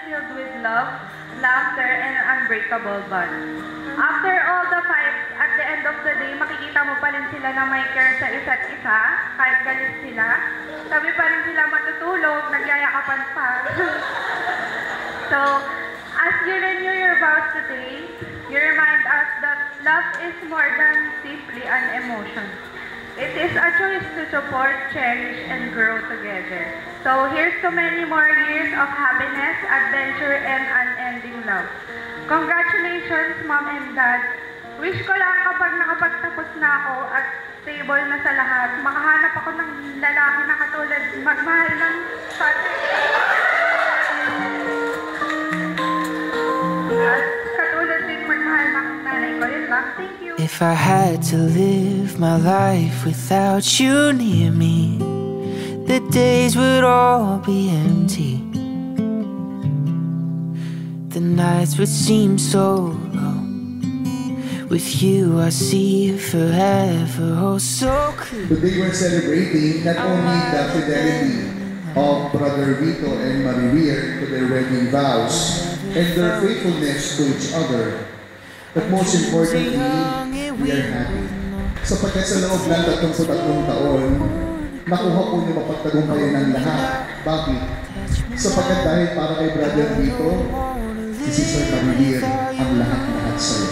filled with love, laughter, and an unbreakable bond. After all the fights, at the end of the day, makikita mo pa rin sila na may care sa isa't isa, kahit galit sila. Sabi pa rin sila matutulog, nagyayakapan pa. So, as you renew your vows today, you remind us that love is more than simply an emotion. It is a choice to support, cherish, and grow together. So here's to many more years of happiness, adventure, and unending love. Congratulations, Mom and Dad. Wish ko lang kapag nakapagtapos na ako at stable na sa lahat, makahanap ako ng lalaki na katulad magmahal ng tatay. At katulad din magmahal ng nanay ko. Yun lang. Thank you. If I had to live my life without you near me, the days would all be empty. The nights would seem so long. With you I see forever, oh so clear. Today we're celebrating not only the fidelity of Brother Vito and Marie Weir to their wedding vows and their faithfulness to each other, but most importantly, we are happy. Sapagkat sa loob ng 33 taon, nakuha po niyo mapagtagumpayan ng lahat. Bakit? Sapagkat dahil para kay Brother Vito, si Sister Marie Weir ang lahat-lahat sa'yo.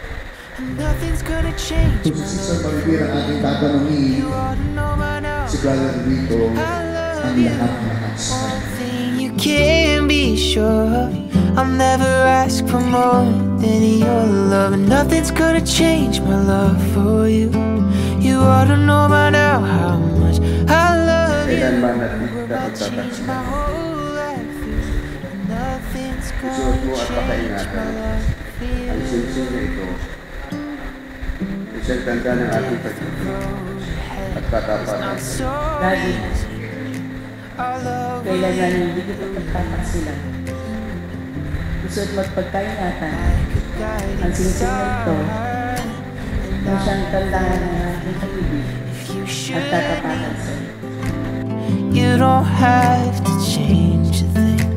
Kung si Sister Marie Weir ang ating tatanungin, si Brother Vito ang lahat-lahat sa'yo. You can be sure I'll never ask for more than your love, and nothing's gonna change my love for you. You ought to know by now how much I love you. You will change my whole life. Nothing's gonna change my love for you. Ang sinsyo nito, isang tanda ng ating pag-ibig at katapatan. Daddy, kailangan hindi ko pagtataksilan. Gusto't magpagkaingatan. Ang sinsyo nito, na siyang tandaan ng ating pag-ibig at katapatan sa iyo. You don't have to change a thing.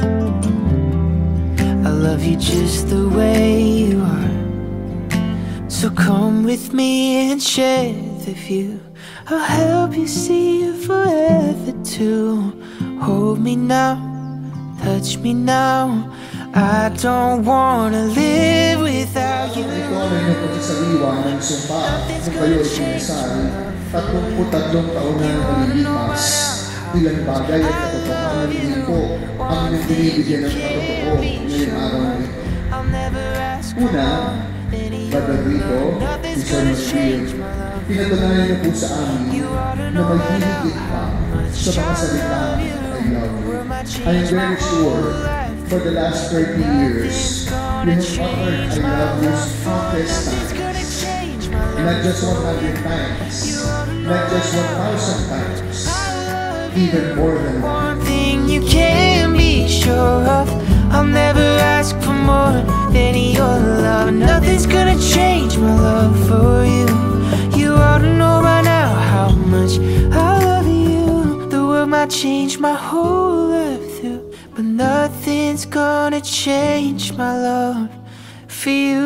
I love you just the way you are. So come with me and share the view. I'll help you see it forever too. Hold me now, touch me now. I don't wanna live without you. Ito ang inyong pagsasaliwa ng sumpa kung kayo ay kinasal, 33 taon na malilipas. Ilang bagay at katotohanan din po ang inyong binibigyan ng katotoo ngayong araw na ito. Una, Brother Vito, Sister Marie, pinatunayan niyo po sa amin na may hihigit pa sa mga salita I love you. I am very sure for the last 30 years, you have uttered I love you countless times. Not just 100 times, not just 1,000 times, even more than that. One thing you can be sure of, I'll never ask for more than your love. Nothing's gonna change my love for you. You ought to know by now how much I love you. The world might change my whole life through, but nothing's gonna change my love for you.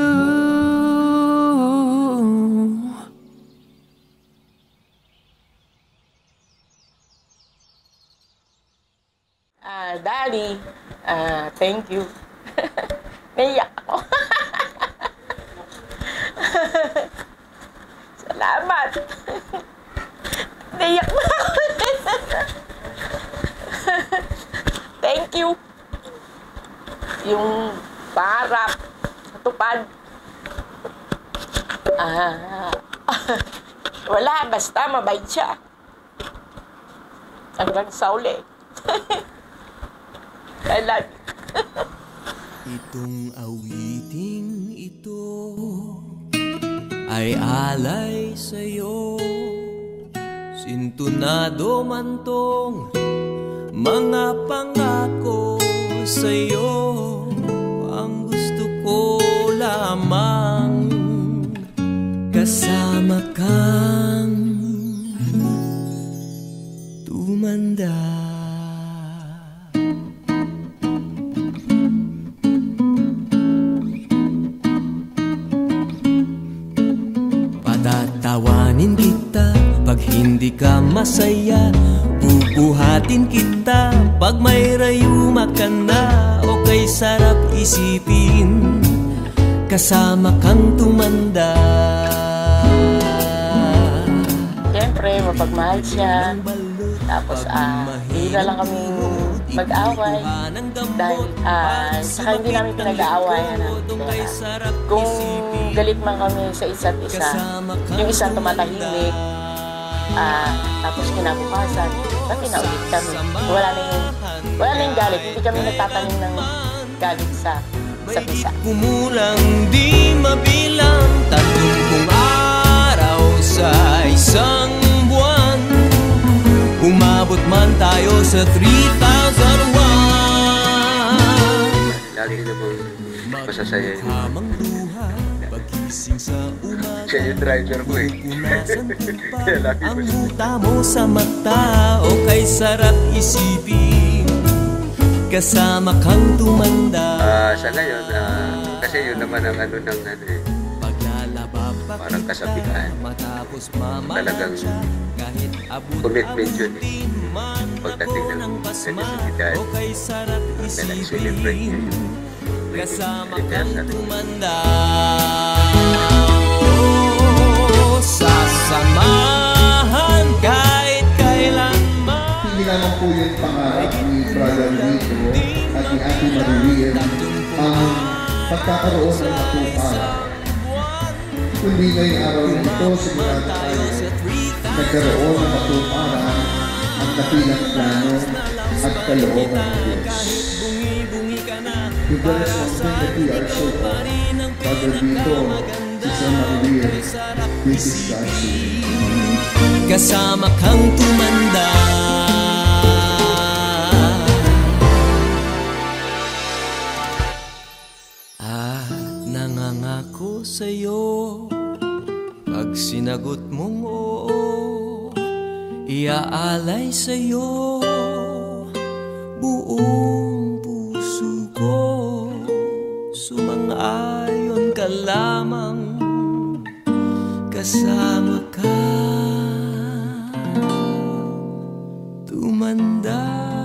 Daddy, thank you. Naiyak ako. Salamat. Naiyak na ako. Thank you. Yung pangarap, natupad. Wala, basta mabait siya. Hanggang sa uli. I love you. Itong awiting ito ay alay sa'yo. Sintunado man tong mga pangako sa'yo. Ang gusto ko lamang kasama kang tumanda. masaya. Bubuhatin kita pag may rayuma ka na. O kay sarap isipin kasama kang tumanda. Siyempre, mapagmahal siya. Tapos, hila lang kami mag-away. Dahil, saka hindi namin pinag-aawayan. Kung galit man kami sa isa't isa, yung isang tumatahimik, tapos kinabukasan, pati na ulit kami. Wala na yung galit. Hindi kami nagtatanim ng galit sa isa't isa. Kumulang di mabilang 30 araw sa isang buwan. Umabot man tayo sa 3,001. Lagi na pong masasaya yun. Siya yung driver ko eh. Kaya lagi Ang ko muta mo sa mata o kay sarap isipin kasama kang tumanda. sa ngayon, kasi yun naman ang ano ng ano eh. Parang kasabihan. Talagang commitment yun eh. Pagdating ng necesidad, na nag-celebrate yun. Kasama kang tumanda. Sasamahan kahit kailanman. Hindi naman po yung pangarap ni Brother Lito at ni Ate Marilyn ang pagkakaroon ng matuparan. Kundi ngayong araw na ito, sigurado tayo nagkaroon ng matuparan ang dakilang plano at kalooban ng Diyos. There is something that we are so of. Brother Lito, Sister Marilyn, this is God's will. Kasama kang tumanda. Nangangako sa'yo pag sinagot mong oo, iaalay sa'yo buong puso ko. Sumang-ayon ka lamang, kasama ka tumanda.